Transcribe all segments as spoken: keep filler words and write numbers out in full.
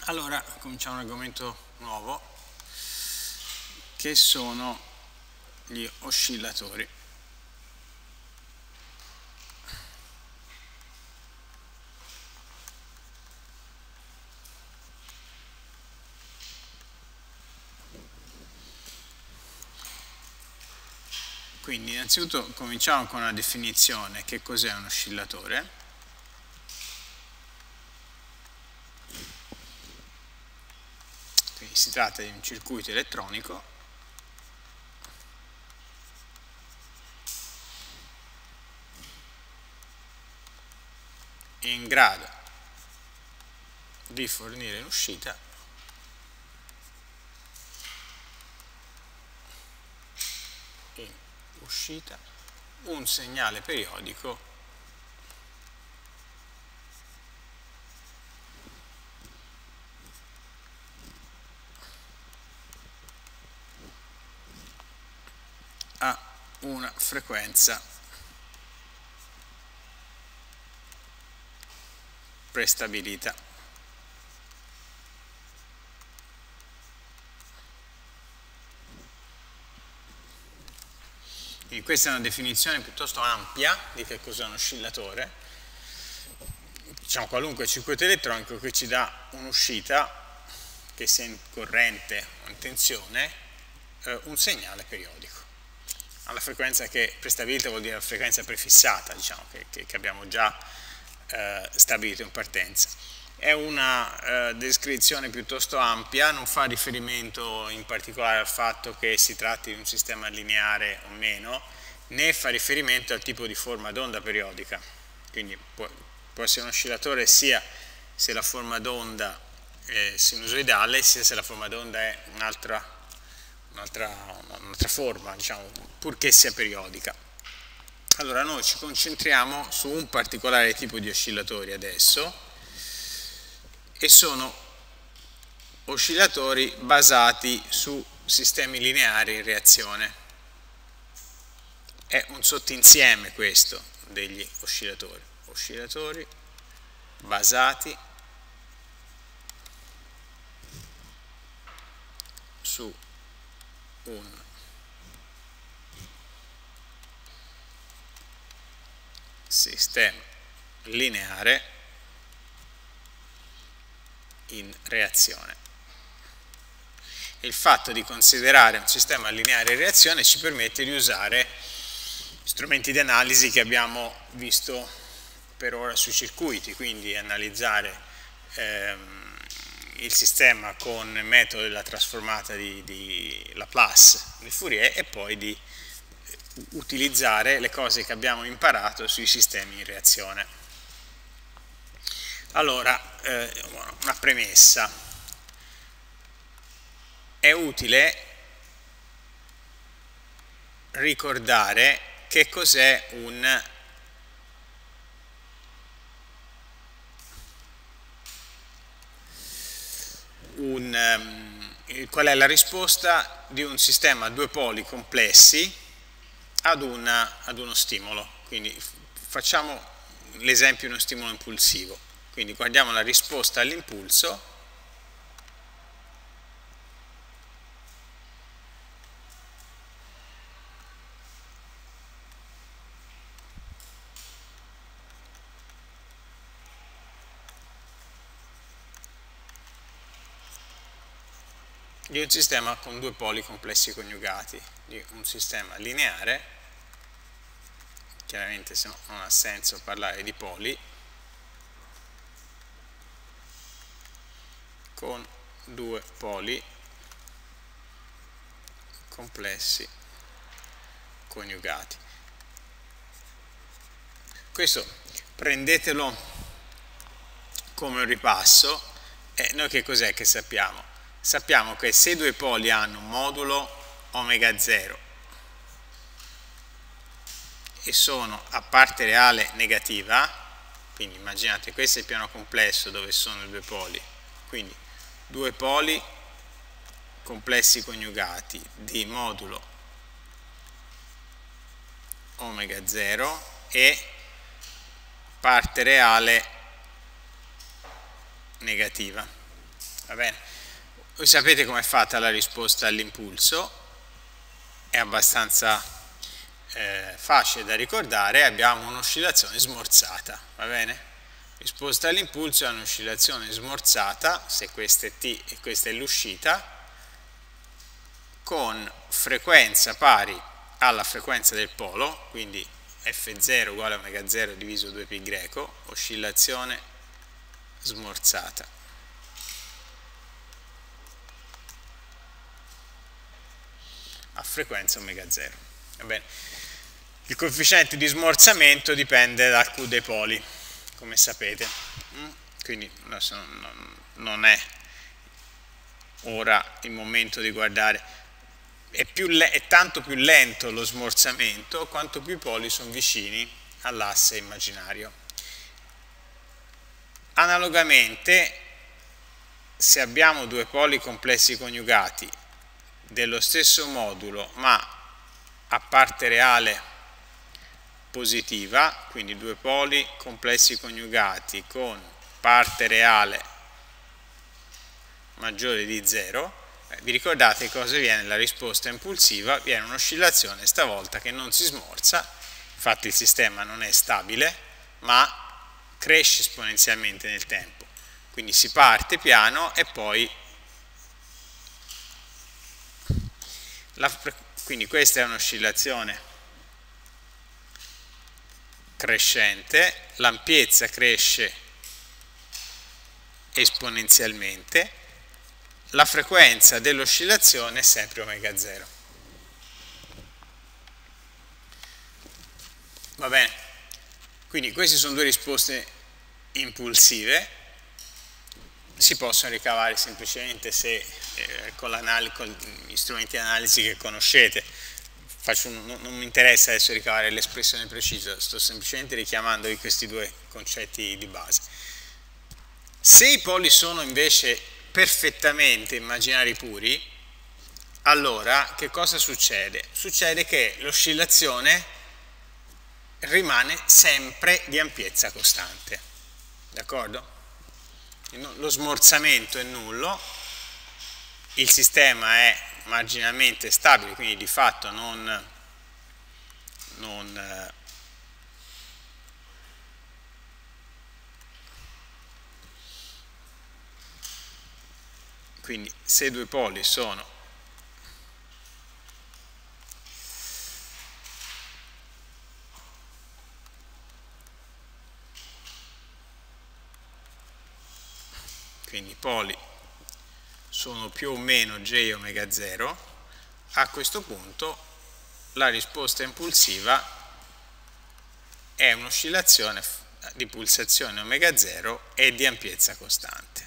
Allora, cominciamo un argomento nuovo, che sono gli oscillatori. Quindi, innanzitutto cominciamo con una definizione: che cos'è un oscillatore? Quindi si tratta di un circuito elettronico in grado di fornire in uscita in uscita un segnale periodico a una frequenza prestabilita. Quindi questa è una definizione piuttosto ampia di che cos'è un oscillatore. Diciamo qualunque circuito elettronico che ci dà un'uscita, che sia in corrente o in tensione, eh, un segnale periodico alla frequenza che prestabilita vuol dire la frequenza prefissata, diciamo, che, che, che abbiamo già eh, stabilito in partenza. È una eh, descrizione piuttosto ampia, non fa riferimento in particolare al fatto che si tratti di un sistema lineare o meno, né fa riferimento al tipo di forma d'onda periodica. Quindi può, può essere un oscillatore sia se la forma d'onda è sinusoidale, sia se la forma d'onda è un'altra un'altra un'altra forma, diciamo, purché sia periodica. Allora noi ci concentriamo su un particolare tipo di oscillatori adesso, e sono oscillatori basati su sistemi lineari in reazione. È un sottinsieme questo degli oscillatori, oscillatori basati su un sistema lineare in reazione. Il fatto di considerare un sistema lineare in reazione ci permette di usare strumenti di analisi che abbiamo visto per ora sui circuiti, quindi analizzare ehm, il sistema con il metodo della trasformata di, di Laplace di Fourier, e poi di utilizzare le cose che abbiamo imparato sui sistemi in reazione. Allora, eh, una premessa: è utile ricordare che cos'è un Un, um, qual è la risposta di un sistema a due poli complessi ad, una, ad uno stimolo. Quindi facciamo l'esempio di uno stimolo impulsivo. Quindi guardiamo la risposta all'impulso di un sistema con due poli complessi coniugati, di un sistema lineare. Chiaramente se no non ha senso parlare di poli, con due poli complessi coniugati. Questo prendetelo come un ripasso. E noi che cos'è che sappiamo? Sappiamo che se due poli hanno un modulo omega zero e sono a parte reale negativa, quindi immaginate questo è il piano complesso dove sono i due poli, quindi due poli complessi coniugati di modulo omega zero e parte reale negativa. va bene? Voi sapete com'è fatta la risposta all'impulso, è abbastanza eh, facile da ricordare, abbiamo un'oscillazione smorzata, va bene? Risposta all'impulso è un'oscillazione smorzata, se questa è T e questa è l'uscita, con frequenza pari alla frequenza del polo, quindi F zero uguale a omega zero diviso due pi greco, oscillazione smorzata. A frequenza omega zero. Va bene. Il coefficiente di smorzamento dipende dal Q dei poli, come sapete. Quindi non è ora il momento di guardare. È, più è tanto più lento lo smorzamento quanto più i poli sono vicini all'asse immaginario. Analogamente, se abbiamo due poli complessi coniugati dello stesso modulo ma a parte reale positiva, quindi due poli complessi coniugati con parte reale maggiore di zero, eh, vi ricordate cosa viene la risposta impulsiva? Viene un'oscillazione stavolta che non si smorza, infatti il sistema non è stabile ma cresce esponenzialmente nel tempo, quindi si parte piano e poi la, quindi questa è un'oscillazione crescente, l'ampiezza cresce esponenzialmente, la frequenza dell'oscillazione è sempre omega zero. Va bene? Quindi queste sono due risposte impulsive, si possono ricavare semplicemente se eh, con, con gli strumenti di analisi che conoscete. Faccio un, non, non mi interessa adesso ricavare l'espressione precisa, sto semplicemente richiamandovi questi due concetti di base. Se i poli sono invece perfettamente immaginari puri, allora che cosa succede? Succede che l'oscillazione rimane sempre di ampiezza costante, d'accordo? Lo smorzamento è nullo, il sistema è marginalmente stabile, quindi di fatto non, non quindi se due poli sono quindi i poli sono più o meno J omega zero, a questo punto la risposta impulsiva è un'oscillazione di pulsazione omega zero e di ampiezza costante.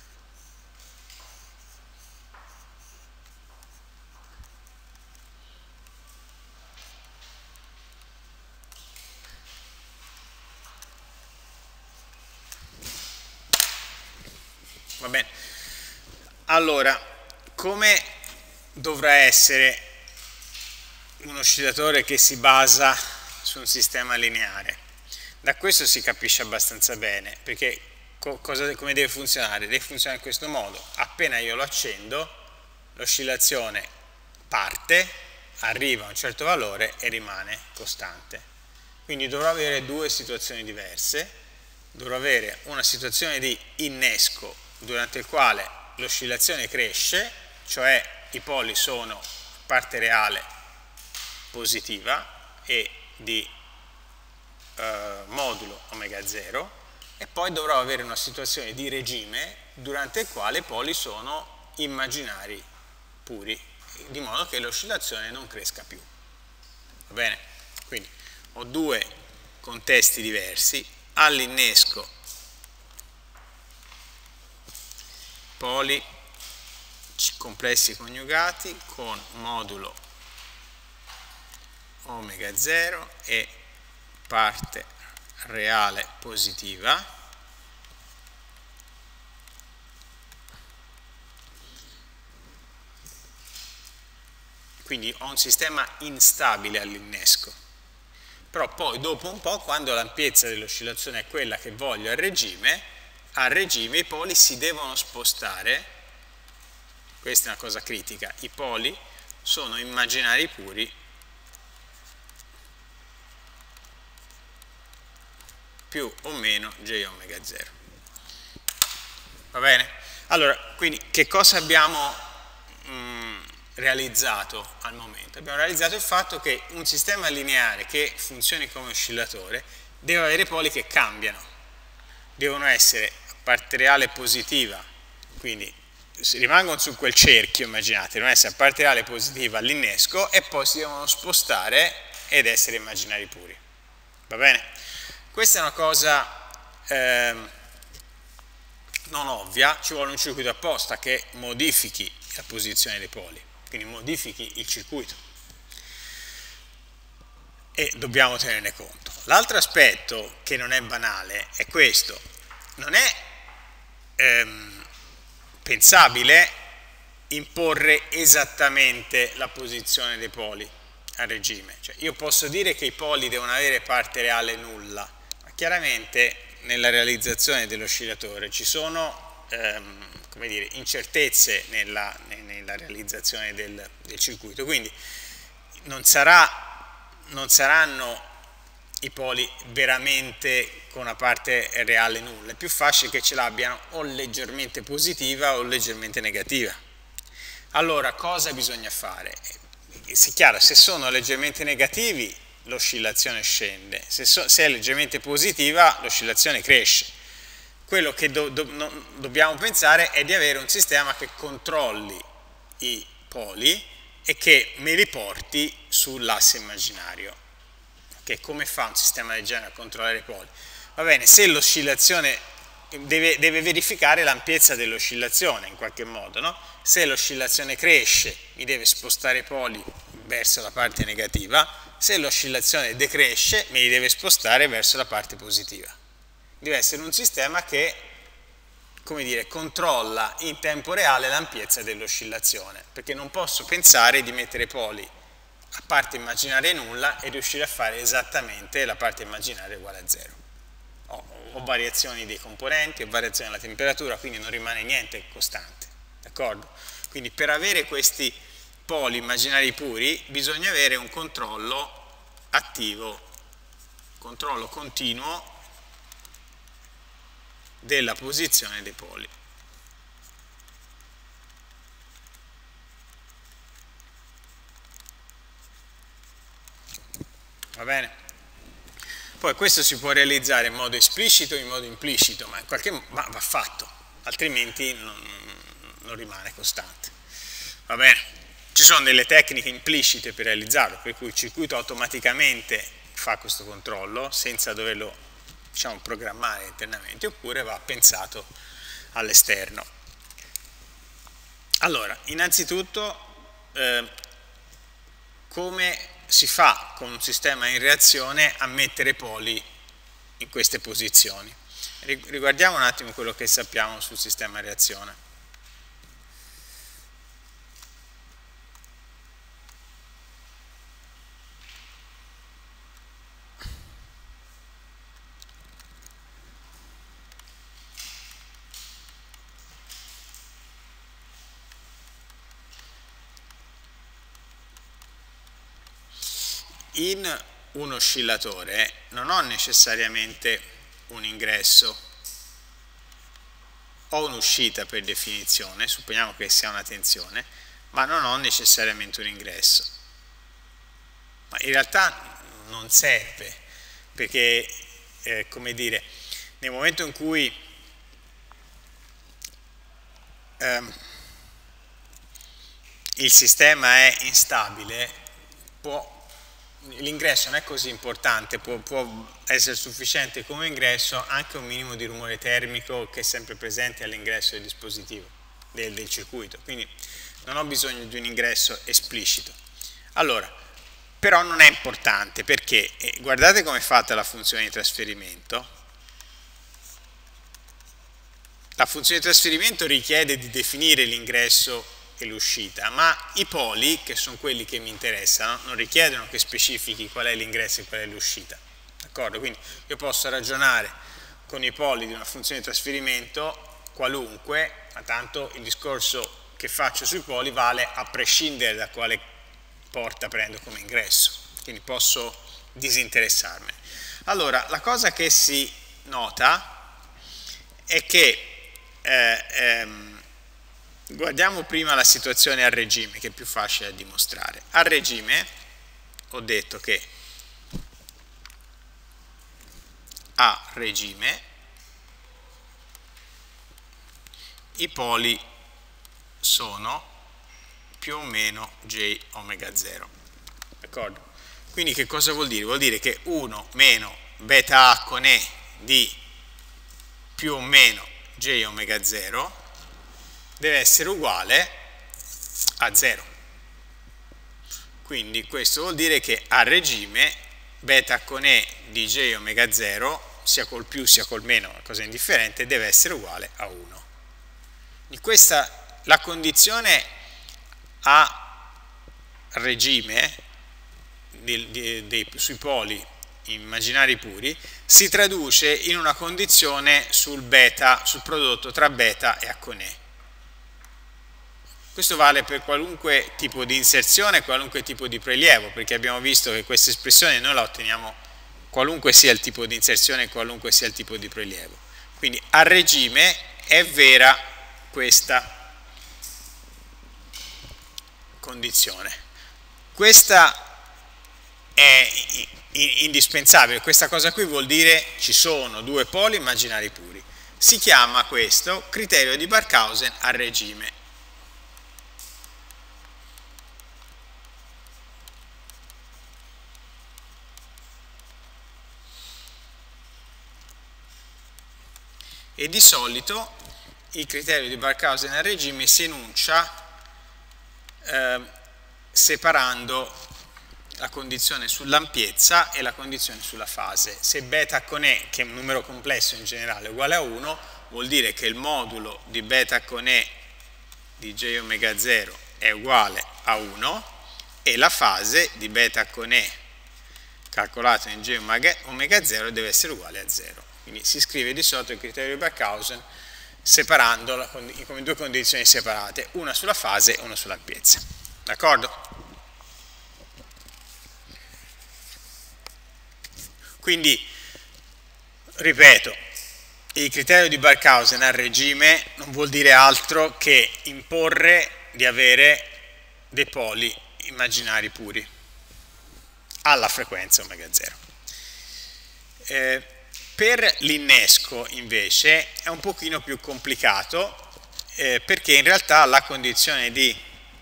Va bene? Allora, come dovrà essere un oscillatore che si basa su un sistema lineare? Da questo si capisce abbastanza bene, perché co cosa, come deve funzionare? Deve funzionare in questo modo: appena io lo accendo, l'oscillazione parte, arriva a un certo valore e rimane costante. Quindi dovrò avere due situazioni diverse. Dovrò avere una situazione di innesco durante il quale l'oscillazione cresce, cioè i poli sono parte reale positiva e di eh, modulo omega zero, e poi dovrò avere una situazione di regime durante il quale i poli sono immaginari puri, di modo che l'oscillazione non cresca più. Va bene? Quindi ho due contesti diversi. All'innesco poli complessi coniugati con modulo omega zero e parte reale positiva, quindi ho un sistema instabile all'innesco. Però poi dopo un po', quando l'ampiezza dell'oscillazione è quella che voglio a regime, a regime i poli si devono spostare questa è una cosa critica, i poli sono immaginari puri più o meno J omega zero. Va bene? Allora, quindi che cosa abbiamo mh, realizzato al momento? Abbiamo realizzato il fatto che un sistema lineare che funzioni come oscillatore deve avere poli che cambiano, devono essere a parte reale positiva, quindi rimangono su quel cerchio, immaginate, devono essere a parte reale positiva all'innesco e poi si devono spostare ed essere immaginari puri. Va bene? Questa è una cosa eh, non ovvia, ci vuole un circuito apposta che modifichi la posizione dei poli, quindi modifichi il circuito e dobbiamo tenerne conto. L'altro aspetto che non è banale è questo: non è ehm, pensabile imporre esattamente la posizione dei poli a regime, cioè io posso dire che i poli devono avere parte reale nulla, ma chiaramente nella realizzazione dell'oscillatore ci sono ehm, come dire, incertezze nella, nella realizzazione del, del circuito, quindi non, sarà, non saranno i poli veramente con una parte reale nulla, è più facile che ce l'abbiano o leggermente positiva o leggermente negativa. Allora cosa bisogna fare? È chiaro, se sono leggermente negativi l'oscillazione scende, se, so, se è leggermente positiva l'oscillazione cresce. Quello che do, do, no, dobbiamo pensare è di avere un sistema che controlli i poli e che me li porti sull'asse immaginario. Che come fa un sistema del genere a controllare i poli? Va bene, se l'oscillazione deve, deve verificare l'ampiezza dell'oscillazione in qualche modo, no? Se l'oscillazione cresce mi deve spostare i poli verso la parte negativa, se l'oscillazione decresce mi deve spostare verso la parte positiva. Deve essere un sistema che, come dire, controlla in tempo reale l'ampiezza dell'oscillazione, perché non posso pensare di mettere poli a parte immaginaria nulla e riuscire a fare esattamente la parte immaginaria uguale a zero. Ho, ho variazioni dei componenti, ho variazioni della temperatura, quindi non rimane niente costante, d'accordo? Quindi per avere questi poli immaginari puri bisogna avere un controllo attivo, controllo continuo della posizione dei poli. Va bene? Poi questo si può realizzare in modo esplicito o in modo implicito, ma, in qualche, ma va fatto, altrimenti non, non rimane costante. Va bene? Ci sono delle tecniche implicite per realizzarlo, per cui il circuito automaticamente fa questo controllo senza doverlo, diciamo, programmare internamente, oppure va pensato all'esterno. Allora, innanzitutto, eh, come si fa con un sistema in reazione a mettere poli in queste posizioni? Riguardiamo un attimo quello che sappiamo sul sistema in reazione. In un oscillatore non ho necessariamente un ingresso, ho un'uscita per definizione, supponiamo che sia una tensione, ma non ho necessariamente un ingresso. Ma in realtà non serve, perché, eh, come dire, nel momento in cui ehm, il sistema è instabile, può l'ingresso non è così importante, può, può essere sufficiente come ingresso anche un minimo di rumore termico che è sempre presente all'ingresso del dispositivo, del, del circuito, quindi non ho bisogno di un ingresso esplicito. Allora, però non è importante perché, eh, guardate come è fatta la funzione di trasferimento. La funzione di trasferimento richiede di definire l'ingresso e l'uscita, ma i poli, che sono quelli che mi interessano, non richiedono che specifichi qual è l'ingresso e qual è l'uscita, d'accordo? Quindi io posso ragionare con i poli di una funzione di trasferimento qualunque, ma tanto il discorso che faccio sui poli vale a prescindere da quale porta prendo come ingresso, quindi posso disinteressarmene. Allora, la cosa che si nota è che eh, ehm, guardiamo prima la situazione a regime, che è più facile da dimostrare. A regime ho detto che a regime i poli sono più o meno j omega zero, d'accordo? Quindi che cosa vuol dire? Vuol dire che uno meno beta A con E di più o meno j omega zero deve essere uguale a zero. Quindi questo vuol dire che a regime beta con E di j omega zero, sia col più sia col meno, una cosa indifferente, deve essere uguale a uno. In questa la condizione a regime di, di, di, sui poli immaginari puri si traduce in una condizione sul beta, sul prodotto tra beta e A con E. Questo vale per qualunque tipo di inserzione, qualunque tipo di prelievo, perché abbiamo visto che questa espressione noi la otteniamo qualunque sia il tipo di inserzione e qualunque sia il tipo di prelievo. Quindi a regime è vera questa condizione. Questa è indispensabile, questa cosa qui vuol dire ci sono due poli immaginari puri. Si chiama questo criterio di Barkhausen a regime. E di solito il criterio di Barkhausen a regime si enuncia eh, separando la condizione sull'ampiezza e la condizione sulla fase. Se beta con E, che è un numero complesso in generale, è uguale a uno, vuol dire che il modulo di beta con E di j omega zero è uguale a uno e la fase di beta con E calcolato in j omega zero deve essere uguale a zero. Quindi si scrive di solito il criterio di Barkhausen separando come due condizioni separate, una sulla fase e una sull'ampiezza. D'accordo? Quindi, ripeto, il criterio di Barkhausen a regime non vuol dire altro che imporre di avere dei poli immaginari puri alla frequenza omega zero. Eh, per l'innesco invece è un pochino più complicato eh, perché in realtà la condizione di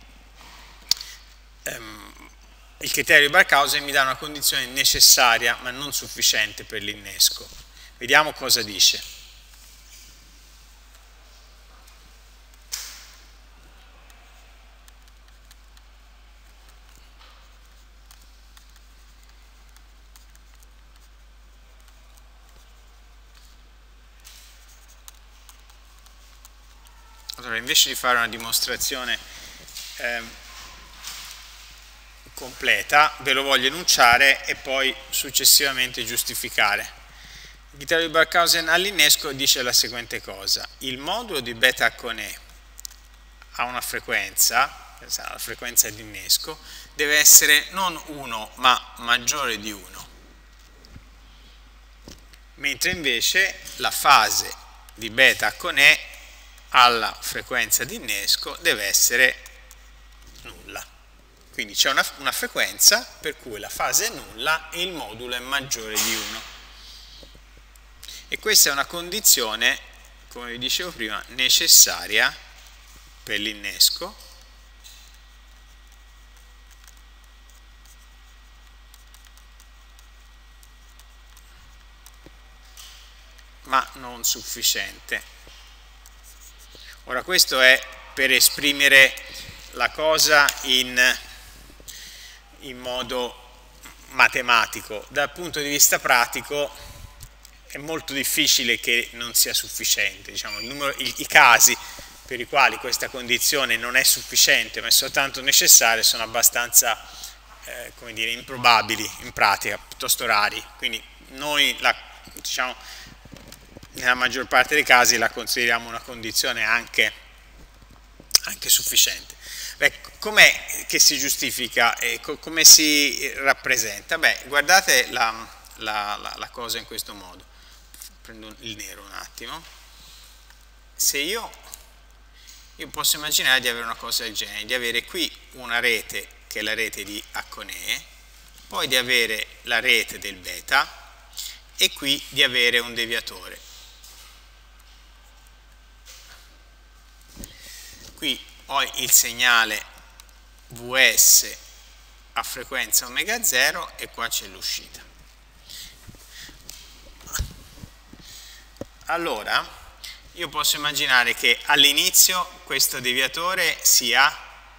ehm, il criterio di Barkhausen mi dà una condizione necessaria ma non sufficiente per l'innesco. Vediamo cosa dice. Allora, invece di fare una dimostrazione eh, completa, ve lo voglio enunciare e poi successivamente giustificare. Il criterio di Barkhausen all'innesco dice la seguente cosa: il modulo di beta con E a una frequenza, la frequenza di innesco, deve essere non uno ma maggiore di uno, mentre invece la fase di beta con E alla frequenza di innesco deve essere nulla. Quindi c'è una, una frequenza per cui la fase è nulla e il modulo è maggiore di uno. E questa è una condizione, come vi dicevo prima, necessaria per l'innesco, ma non sufficiente. Ora, questo è per esprimere la cosa in, in modo matematico. Dal punto di vista pratico è molto difficile che non sia sufficiente. Diciamo, il numero, i, i casi per i quali questa condizione non è sufficiente ma è soltanto necessaria sono abbastanza eh, come dire, improbabili in pratica, piuttosto rari. Quindi noi la, diciamo, nella maggior parte dei casi la consideriamo una condizione anche anche sufficiente. Com'è che si giustifica e co come si rappresenta? Beh, guardate la, la, la, la cosa in questo modo. Prendo il nero un attimo. Se io, io posso immaginare di avere una cosa del genere, di avere qui una rete che è la rete di Acconè, poi di avere la rete del beta e qui di avere un deviatore. Qui ho il segnale V S a frequenza omega zero e qua c'è l'uscita. Allora, io posso immaginare che all'inizio questo deviatore sia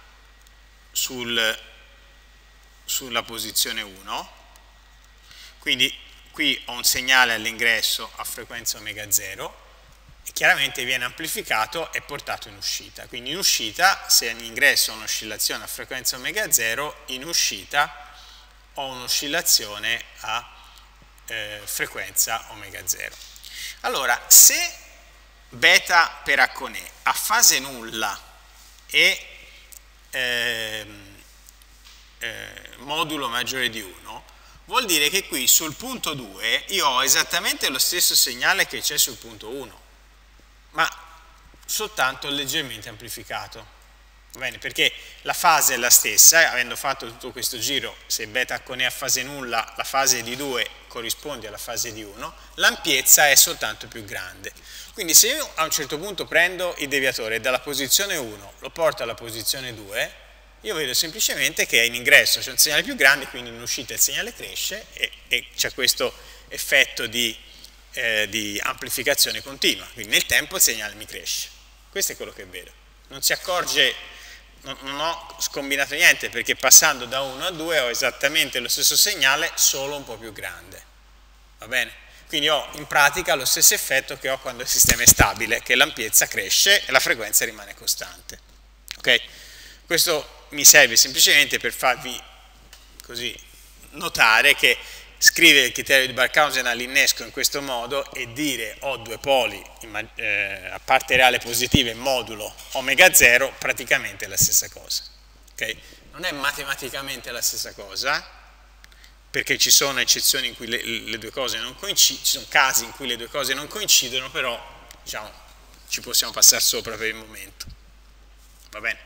sul, sulla posizione uno, quindi qui ho un segnale all'ingresso a frequenza omega zero, e chiaramente viene amplificato e portato in uscita. Quindi in uscita, se in ingresso ho un'oscillazione a frequenza omega zero, in uscita ho un'oscillazione a eh, frequenza omega zero. Allora, se beta per Acconè a fase nulla e eh, eh, modulo maggiore di uno, vuol dire che qui sul punto due io ho esattamente lo stesso segnale che c'è sul punto uno, ma soltanto leggermente amplificato. Va bene? Perché la fase è la stessa, eh, avendo fatto tutto questo giro, se beta Acconè a fase nulla, la fase di due corrisponde alla fase di uno, l'ampiezza è soltanto più grande. Quindi se io a un certo punto prendo il deviatore dalla posizione uno, lo porto alla posizione due, io vedo semplicemente che in ingresso c'è un segnale più grande, quindi in uscita il segnale cresce e, e c'è questo effetto di Eh, di amplificazione continua, quindi nel tempo il segnale mi cresce. Questo è quello che vedo. Non si accorge, non, non ho scombinato niente, perché passando da uno a due ho esattamente lo stesso segnale, solo un po' più grande. Va bene? Quindi ho in pratica lo stesso effetto che ho quando il sistema è stabile, che l'ampiezza cresce e la frequenza rimane costante. Ok? Questo mi serve semplicemente per farvi così notare che scrivere il criterio di Barkhausen all'innesco in questo modo e dire ho due poli eh, a parte reale positiva e modulo omega zero, praticamente è la stessa cosa. Okay? Non è matematicamente la stessa cosa, perché ci sono eccezioni in cui le, le due cose non coincidono, ci sono casi in cui le due cose non coincidono, però diciamo, ci possiamo passare sopra per il momento. Va bene?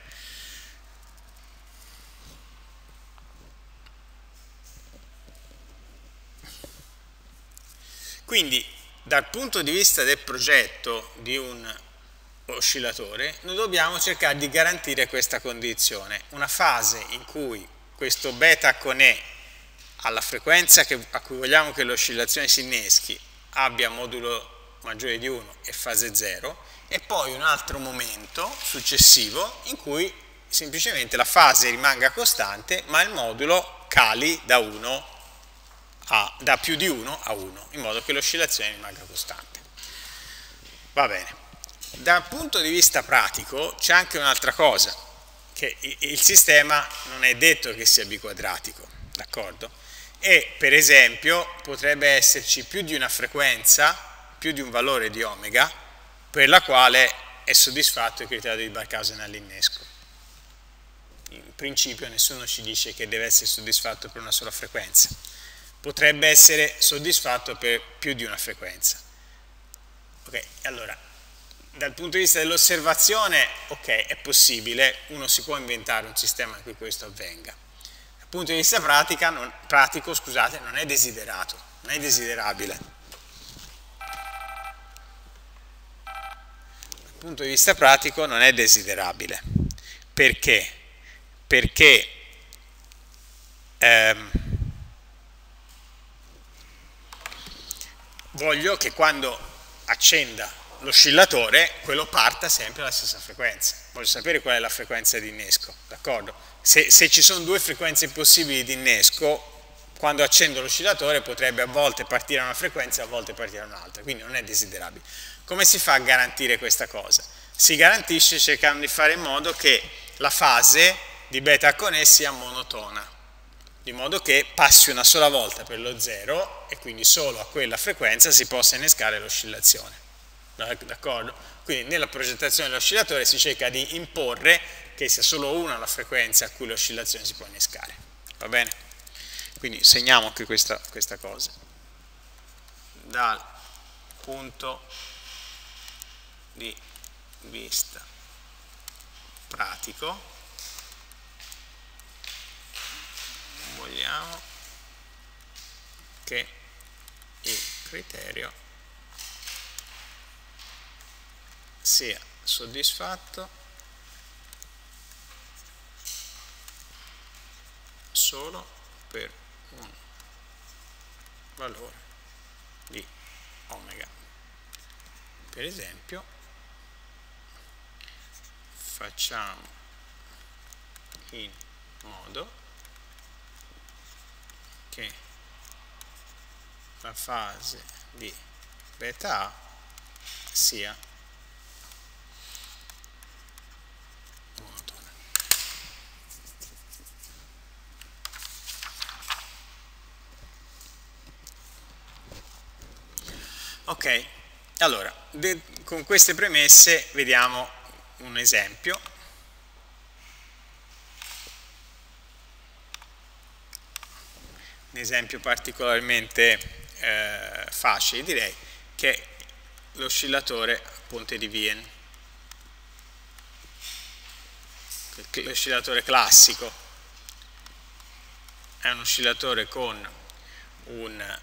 Quindi dal punto di vista del progetto di un oscillatore noi dobbiamo cercare di garantire questa condizione, una fase in cui questo beta Acconè alla frequenza che, a cui vogliamo che l'oscillazione si inneschi abbia modulo maggiore di uno e fase zero, e poi un altro momento successivo in cui semplicemente la fase rimanga costante ma il modulo cali da uno A, da più di uno a uno, in modo che l'oscillazione rimanga costante. Va bene. Dal punto di vista pratico c'è anche un'altra cosa, che il sistema non è detto che sia biquadratico, d'accordo? E per esempio potrebbe esserci più di una frequenza, più di un valore di omega, per la quale è soddisfatto il criterio di Barkhausen all'innesco. In principio nessuno ci dice che deve essere soddisfatto per una sola frequenza. Potrebbe essere soddisfatto per più di una frequenza. Ok, allora, dal punto di vista dell'osservazione, ok, è possibile, uno si può inventare un sistema in cui questo avvenga. Dal punto di vista pratica, non, pratico, scusate, non è desiderato, non è desiderabile. Dal punto di vista pratico non è desiderabile. Perché? Perché ehm, voglio che quando accenda l'oscillatore quello parta sempre alla stessa frequenza. Voglio sapere qual è la frequenza di innesco, d'accordo? Se, se ci sono due frequenze possibili di innesco, quando accendo l'oscillatore potrebbe a volte partire a una frequenza e a volte partire a un'altra, quindi non è desiderabile. Come si fa a garantire questa cosa? Si garantisce cercando di fare in modo che la fase di beta Acconè sia monotona, di modo che passi una sola volta per lo zero e quindi solo a quella frequenza si possa innescare l'oscillazione. d'accordo? Quindi nella progettazione dell'oscillatore si cerca di imporre che sia solo una la frequenza a cui l'oscillazione si può innescare, va bene? Quindi segniamo anche questa, questa cosa. Dal punto di vista pratico vogliamo che il criterio sia soddisfatto solo per un valore di omega. Per esempio facciamo in modo che la fase di beta A sia monotona. Ok, allora con queste premesse vediamo un esempio. Un esempio particolarmente eh, facile, direi, che è l'oscillatore a ponte di Wien. L'oscillatore classico è un oscillatore con un,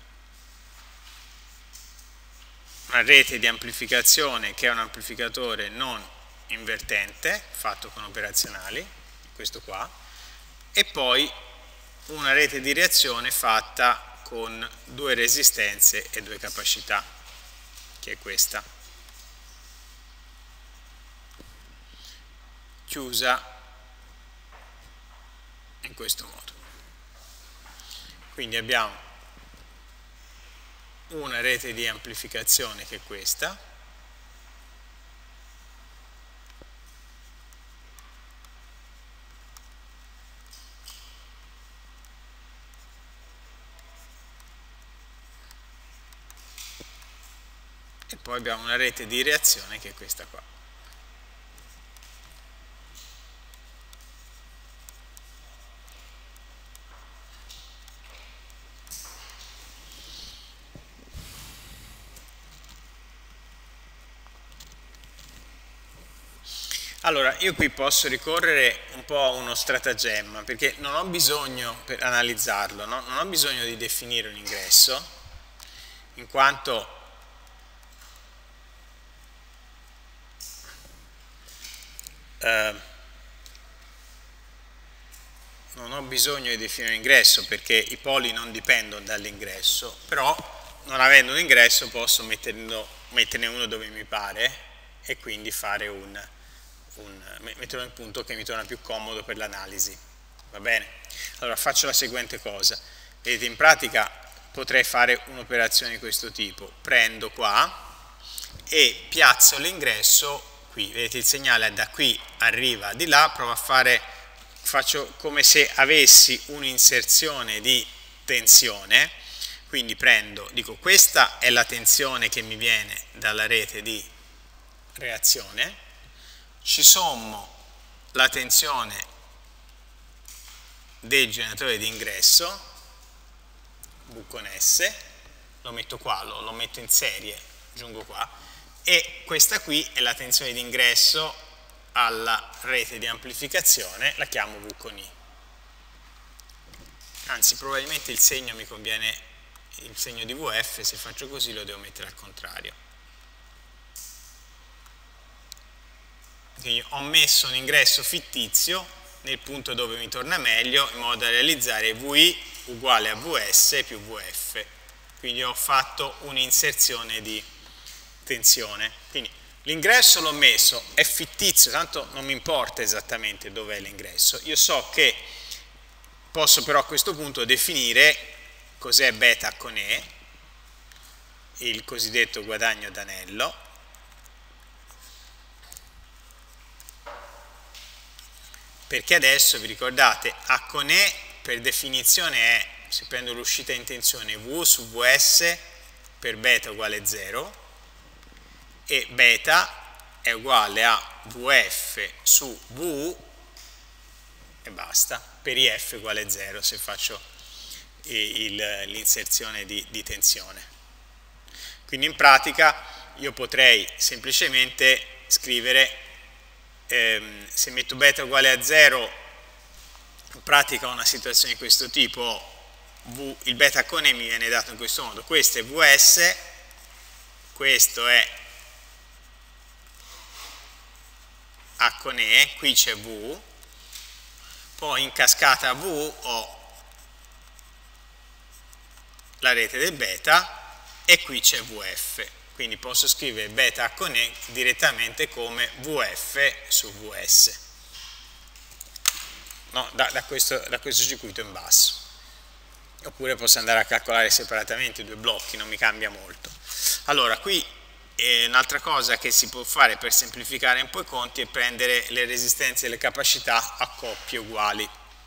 una rete di amplificazione che è un amplificatore non invertente, fatto con operazionali, questo qua, e poi una rete di reazione fatta con due resistenze e due capacità, che è questa, chiusa in questo modo. Quindi abbiamo una rete di amplificazione che è questa, e poi abbiamo una rete di reazione che è questa qua. Allora, io qui posso ricorrere un po' a uno stratagemma, perché non ho bisogno, per analizzarlo, no? Non ho bisogno di definire un ingresso, in quanto eh, non ho bisogno di definire un ingresso, perché i poli non dipendono dall'ingresso, però non avendo un ingresso posso metterne uno dove mi pare e quindi fare un... Un, metterlo nel punto che mi torna più comodo per l'analisi, va bene? Allora faccio la seguente cosa, vedete, in pratica potrei fare un'operazione di questo tipo, prendo qua e piazzo l'ingresso qui, vedete il segnale da qui arriva di là, provo a fare, faccio come se avessi un'inserzione di tensione, quindi prendo, dico questa è la tensione che mi viene dalla rete di reazione, ci sommo la tensione del generatore di ingresso, V con S, lo metto qua, lo, lo metto in serie, aggiungo qua, e questa qui è la tensione di ingresso alla rete di amplificazione, la chiamo V con I. Anzi, probabilmente il segno mi conviene, il segno di V F, se faccio così lo devo mettere al contrario. Quindi ho messo un ingresso fittizio nel punto dove mi torna meglio, in modo da realizzare V I uguale a V S più V F. Quindi ho fatto un'inserzione di tensione. Quindi l'ingresso l'ho messo, è fittizio, tanto non mi importa esattamente dove è l'ingresso. Io so che posso però a questo punto definire cos'è beta con E, il cosiddetto guadagno d'anello, perché adesso vi ricordate A con E per definizione è, se prendo l'uscita in tensione, V su V S per beta uguale zero, e beta è uguale a vf su vu e basta, per if uguale zero se faccio l'inserzione di, di tensione. Quindi in pratica io potrei semplicemente scrivere, ehm, se metto beta uguale a zero, in pratica ho una situazione di questo tipo, v, il beta con E mi viene dato in questo modo, questo è vs, questo è A con E, qui c'è V, poi in cascata V ho la rete del beta e qui c'è vf, quindi posso scrivere beta A con E direttamente come vf su vs, no, da, da, questo, da questo circuito in basso. Oppure posso andare a calcolare separatamente i due blocchi, non mi cambia molto. Allora, qui un'altra cosa che si può fare per semplificare un po' i conti è prendere le resistenze e le capacità a coppie uguali.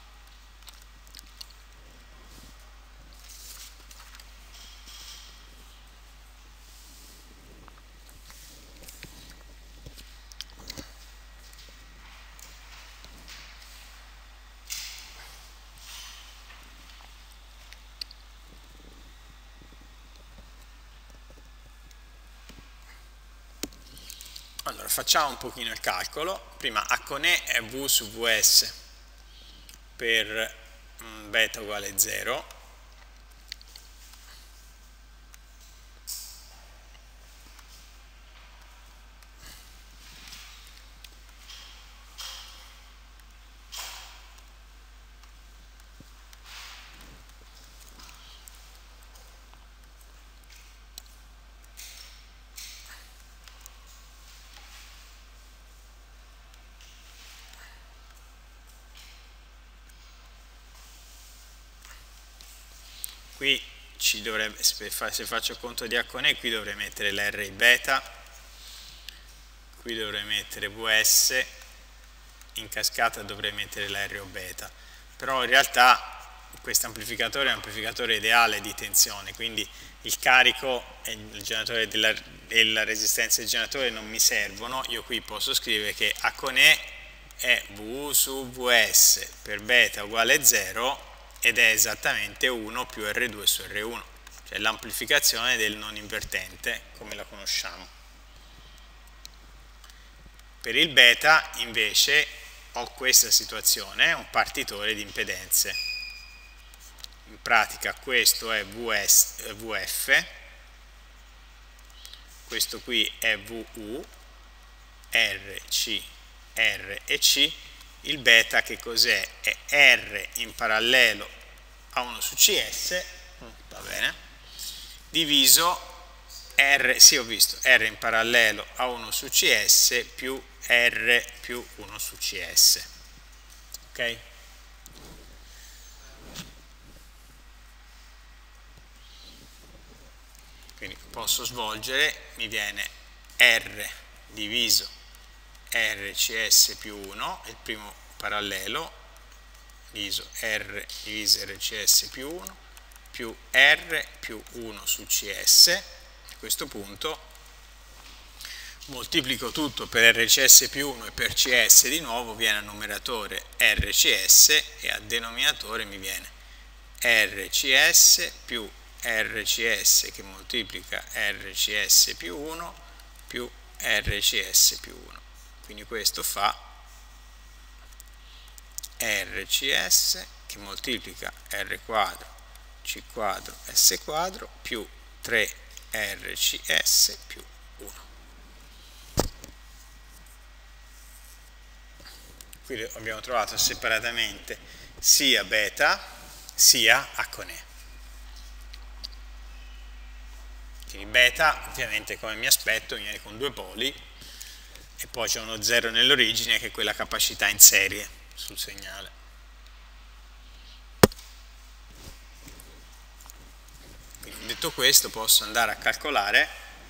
Allora, facciamo un pochino il calcolo. Prima A con E è V su Vs per beta uguale zero. Qui ci dovrebbe, se faccio conto di A con E, qui dovrei mettere l'R beta, qui dovrei mettere Vs, in cascata dovrei mettere la R O beta, però in realtà questo amplificatore è un amplificatore ideale di tensione, quindi il carico e il generatore della, e la resistenza del generatore non mi servono. Io qui posso scrivere che A con E è V su Vs per beta uguale zero ed è esattamente uno più R due su R uno, cioè l'amplificazione del non invertente come la conosciamo. Per il beta invece ho questa situazione, un partitore di impedenze. In pratica questo è Vs, Vf, questo qui è Vu, R, C, R e C. Il beta che cos'è? È R in parallelo a uno su C S, va bene, diviso R, sì ho visto, R in parallelo a uno su C S più R più uno su C S, ok? Quindi posso svolgere, mi viene R diviso R C S più uno, il primo parallelo, diviso R diviso R C S più uno, più R più uno su C S. A questo punto moltiplico tutto per R C S più uno e per C S di nuovo, viene a numeratore R C S e a denominatore mi viene R C S più R C S che moltiplica R C S più uno più R C S più uno. Quindi questo fa R C S che moltiplica R quadro, C quadro, S quadro più tre R C S più uno. Qui abbiamo trovato separatamente sia beta sia A con E. Quindi beta ovviamente come mi aspetto viene con due poli e poi c'è uno zero nell'origine che è quella capacità in serie sul segnale. Quindi, detto questo, posso andare a calcolare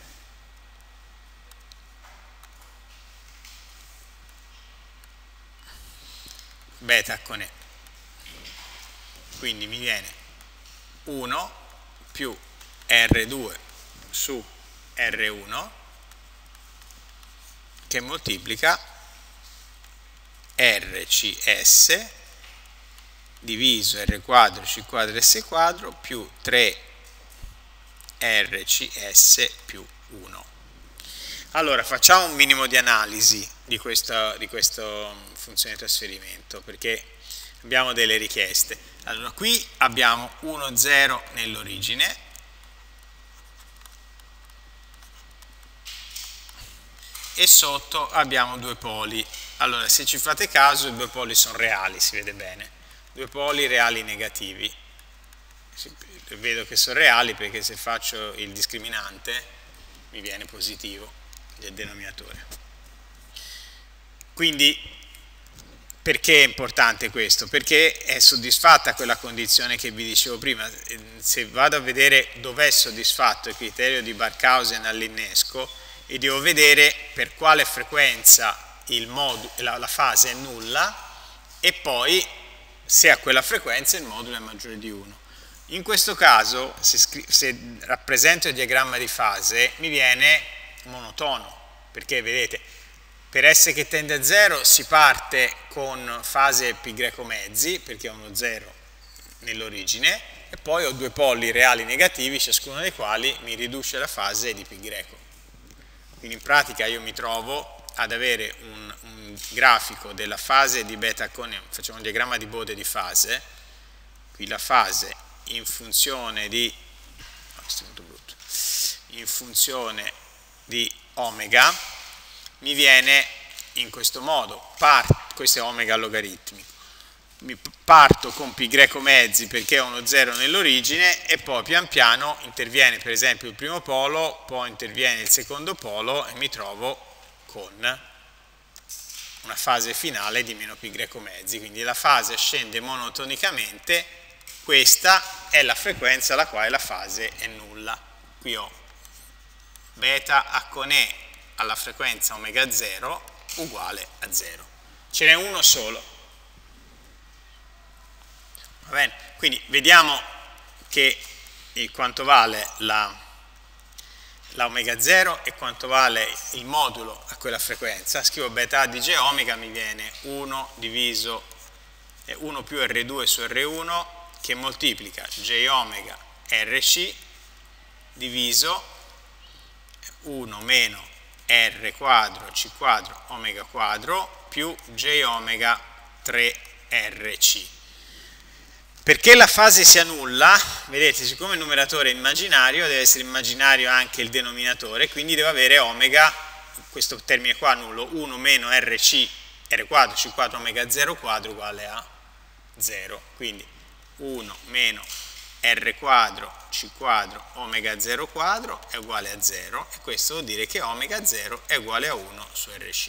beta con E. Quindi mi viene uno più R due su R uno che moltiplica R C S diviso R quadro C quadro S quadro più tre R C S più uno. Allora facciamo un minimo di analisi di questa, di questa funzione di trasferimento, perché abbiamo delle richieste. Allora qui abbiamo uno zero nell'origine e sotto abbiamo due poli. Allora se ci fate caso i due poli sono reali, si vede bene, due poli reali negativi. Vedo che sono reali perché se faccio il discriminante mi viene positivo del denominatore. Quindi perché è importante questo? Perché è soddisfatta quella condizione che vi dicevo prima. Se vado a vedere dov'è soddisfatto il criterio di Barkhausen all'innesco e devo vedere per quale frequenza il modulo, la, la fase è nulla e poi se a quella frequenza il modulo è maggiore di uno. In questo caso, se, se rappresento il diagramma di fase, mi viene monotono, perché vedete, per S che tende a zero si parte con fase π greco mezzi, perché ho uno zero nell'origine, e poi ho due poli reali negativi, ciascuno dei quali mi riduce la fase di π greco. Quindi in pratica io mi trovo ad avere un, un grafico della fase di beta con, facciamo un diagramma di Bode di fase, qui la fase in funzione di, in funzione di omega, mi viene in questo modo, part, questo è omega logaritmico, mi parto con π greco mezzi perché ho uno zero nell'origine e poi pian piano interviene per esempio il primo polo, poi interviene il secondo polo e mi trovo con una fase finale di meno π greco mezzi, quindi la fase scende monotonicamente. Questa è la frequenza alla quale la fase è nulla. Qui ho beta H con E alla frequenza omega zero uguale a zero. Ce n'è uno solo. Va bene? Quindi vediamo che il quanto vale la, la omega zero e quanto vale il modulo a quella frequenza. Scrivo beta A di J omega, mi viene uno diviso uno più R due su R uno che moltiplica J omega R C diviso uno meno R quadro C quadro omega quadro più J omega tre R C. Perché la fase sia nulla, vedete, siccome il numeratore è immaginario, deve essere immaginario anche il denominatore, quindi devo avere omega, questo termine qua nullo, uno meno R C R quadro C quadro omega zero quadro uguale a zero. Quindi uno meno R quadro C quadro omega zero quadro è uguale a zero e questo vuol dire che omega zero è uguale a uno su R C.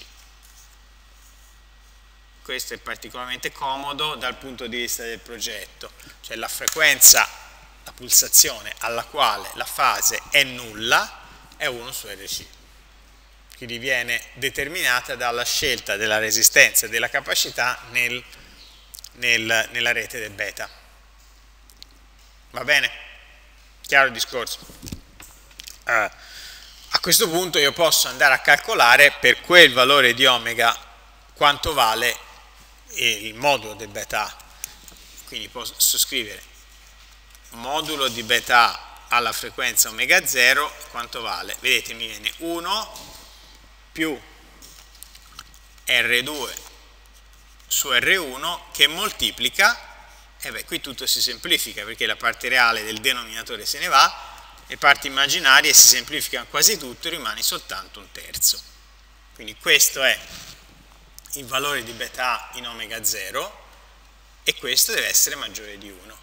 Questo è particolarmente comodo dal punto di vista del progetto, cioè la frequenza, la pulsazione alla quale la fase è nulla è uno su R C. Quindi viene determinata dalla scelta della resistenza e della capacità nel, nel, nella rete del beta. Va bene? Chiaro il discorso? Uh, a questo punto io posso andare a calcolare per quel valore di omega quanto vale il modulo del beta A. Quindi posso scrivere modulo di beta A alla frequenza omega zero, quanto vale? Vedete, mi viene uno più R due su R uno che moltiplica. E beh, qui tutto si semplifica perché la parte reale del denominatore se ne va, le parti immaginarie si semplificano quasi tutto e rimane soltanto un terzo. Quindi questo è il valore di beta A in omega zero e questo deve essere maggiore di uno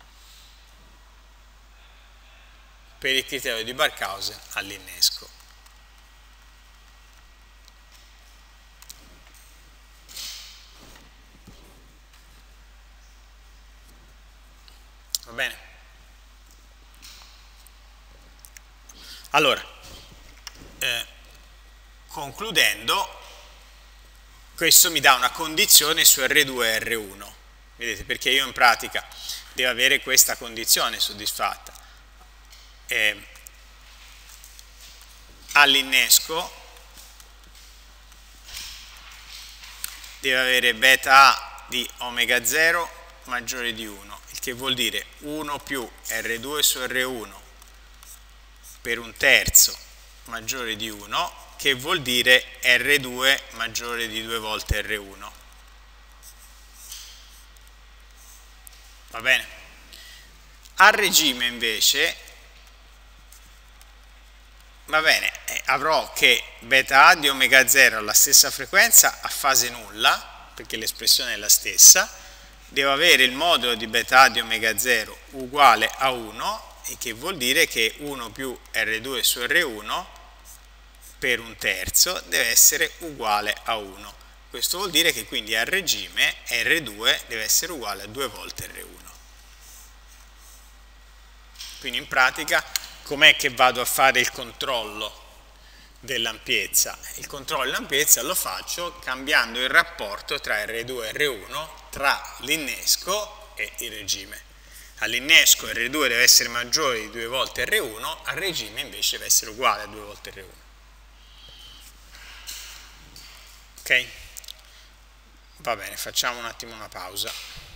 per il criterio di Barkhausen all'innesco. Va bene? Allora, eh, concludendo, questo mi dà una condizione su R due e R uno. Vedete, perché io in pratica devo avere questa condizione soddisfatta. Eh, all'innesco deve avere beta A di omega zero maggiore di uno, il che vuol dire uno più R due su R uno per un terzo maggiore di uno, che vuol dire R due maggiore di due volte R uno. Va bene? A regime invece, va bene, eh, avrò che beta A di omega zero alla stessa frequenza a fase nulla, perché l'espressione è la stessa, devo avere il modulo di beta A di omega zero uguale a uno, e che vuol dire che uno più R due su R uno per un terzo deve essere uguale a uno. Questo vuol dire che quindi a regime R due deve essere uguale a due volte R uno. Quindi in pratica com'è che vado a fare il controllo dell'ampiezza? Il controllo dell'ampiezza lo faccio cambiando il rapporto tra R due e R uno, tra l'innesco e il regime. All'innesco R due deve essere maggiore di due volte R uno, al regime invece deve essere uguale a due volte R uno. Ok? Va bene, facciamo un attimo una pausa.